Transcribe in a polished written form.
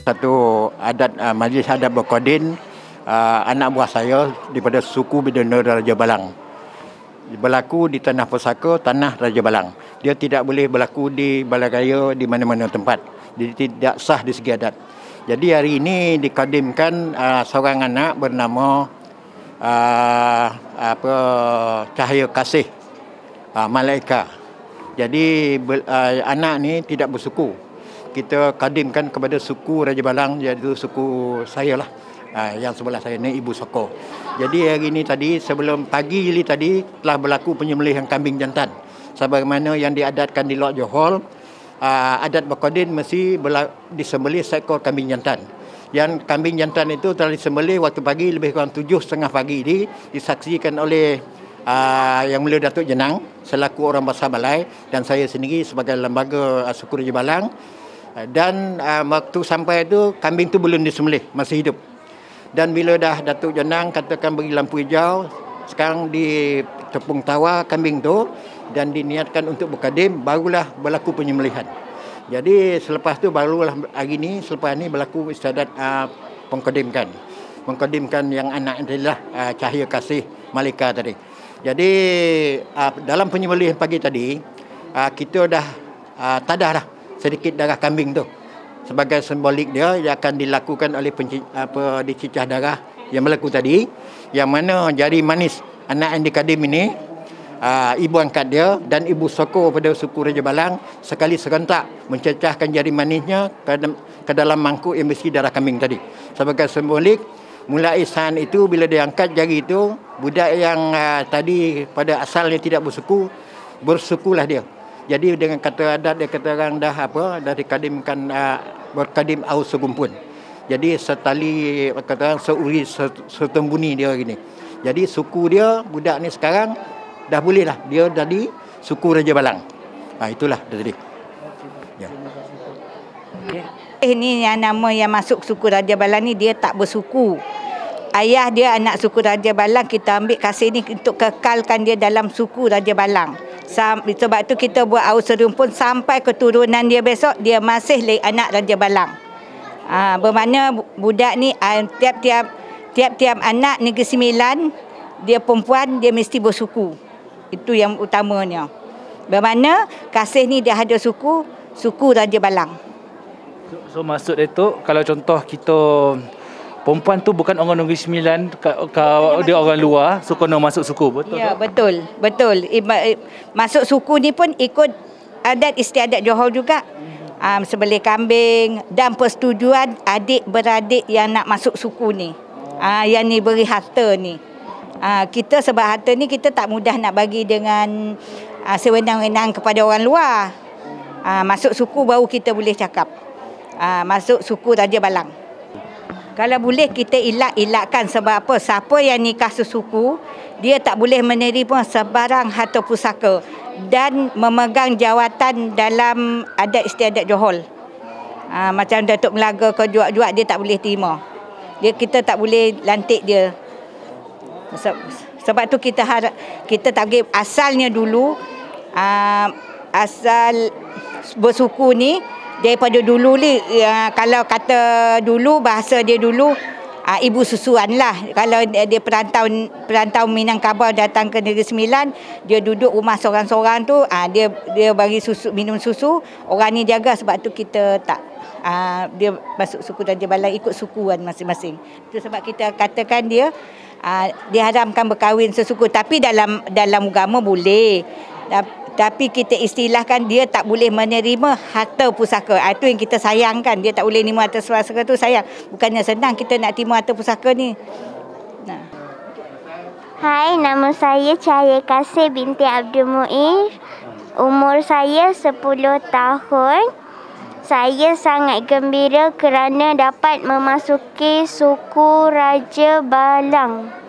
Satu adat majlis adat Berkodin, anak buah saya daripada suku Bidana Raja Balang. Berlaku di Tanah Pusaka, Tanah Raja Balang. Dia tidak boleh berlaku di balai raya di mana-mana tempat. Dia tidak sah di segi adat. Jadi hari ini dikodimkan seorang anak bernama Cahaya Kasih Malaika. Jadi anak ni tidak bersuku. Kita kadimkan kepada suku Raja Balang, iaitu suku saya lah. Yang sebelah saya ni Ibu Soko. Jadi hari ini tadi, sebelum pagi tadi telah berlaku penyembelihan kambing jantan. Sebagaimana yang diadatkan di Lok Johor, adat Berkodin mesti disembelih seekor kambing jantan. Yang kambing jantan itu telah disembelih waktu pagi lebih kurang 7.30 pagi ini, disaksikan oleh Yang Mulia Datuk Jenang selaku orang besar balai dan saya sendiri sebagai lembaga suku Raja Balang. Dan waktu sampai itu kambing tu belum disembelih, masih hidup. Dan bila dah Datuk Jenang katakan beri lampu hijau, sekarang ditepung tawa kambing tu dan diniatkan untuk berkadim, barulah berlaku penyembelihan. Jadi selepas tu barulah hari ni, selepas ni berlaku istiadat mengkodimkan yang anak adalah Cahaya Kasih Malika tadi. Jadi dalam penyembelihan pagi tadi, kita dah tadah dah sedikit darah kambing tu. Sebagai simbolik dia akan dilakukan oleh dicicah darah yang berlaku tadi, yang mana jari manis anak yang dikadim ini, ibu angkat dia dan Ibu Soko pada suku Raja Balang sekali serentak mencecahkan jari manisnya ke dalam mangkuk yang berisi darah kambing tadi. Sebagai simbolik, mulai saat itu bila dia angkat jari itu, budak yang tadi pada asalnya tidak bersuku, bersukulah dia. Jadi dengan kata adat dia kata orang dah dikadimkan berkadim aus segumpun. Jadi setali kata orang seuri setembuni dia gini. Jadi suku dia budak ni sekarang dah boleh lah, dia dari suku Raja Balang. Itulah tadi. Ya. Ini yang nama yang masuk suku Raja Balang ni dia tak bersuku. Ayah dia anak suku Raja Balang, kita ambil kasih ni untuk kekalkan dia dalam suku Raja Balang. Sebab tu kita buat aus serumpun sampai keturunan dia besok dia masih anak Raja Balang. Bermakna budak ni tiap-tiap anak Negeri Sembilan dia perempuan dia mesti bersuku. Itu yang utamanya. Bermakna kasih ni dia ada suku Raja Balang. So maksud itu kalau contoh kita perempuan tu bukan orang Negeri Sembilan, dia orang luar, so kena masuk suku, betul? Ya, betul. Masuk suku ni pun ikut adat istiadat Johor juga. Sembelih kambing dan persetujuan adik-beradik yang nak masuk suku ni. Yang ni beri harta ni. Kita sebab harta ni kita tak mudah nak bagi dengan sewenang-wenang kepada orang luar. Masuk suku baru kita boleh cakap. Masuk suku Raja Balang. Kalau boleh kita elakkan sebab apa? Siapa yang nikah sesuku, dia tak boleh menerima sebarang harta pusaka dan memegang jawatan dalam adat istiadat Johor. Macam Datuk Melaga ke juak-juak dia tak boleh terima. Kita tak boleh lantik dia. Sebab tu kita tak boleh asalnya dulu asal bersuku ni daripada dulu ni, kalau kata dulu bahasa dia dulu ibu susuan lah. Kalau dia perantau Minangkabau datang ke Negeri Sembilan, dia duduk rumah seorang-seorang tu, dia bagi minum susu, orang ni jaga. Sebab tu kita tak dia masuk suku Raja Balang ikut sukuan masing-masing. Itu sebab kita katakan dia diharamkan berkahwin sesuku, tapi dalam agama boleh. Tapi kita istilahkan dia tak boleh menerima harta pusaka. Itu yang kita sayangkan. Dia tak boleh terima harta pusaka tu sayang. Bukannya senang kita nak terima harta pusaka ni. Hai, nama saya Cahaya Kasih binti Abdul Muiz. Umur saya 10 tahun. Saya sangat gembira kerana dapat memasuki suku Raja Balang.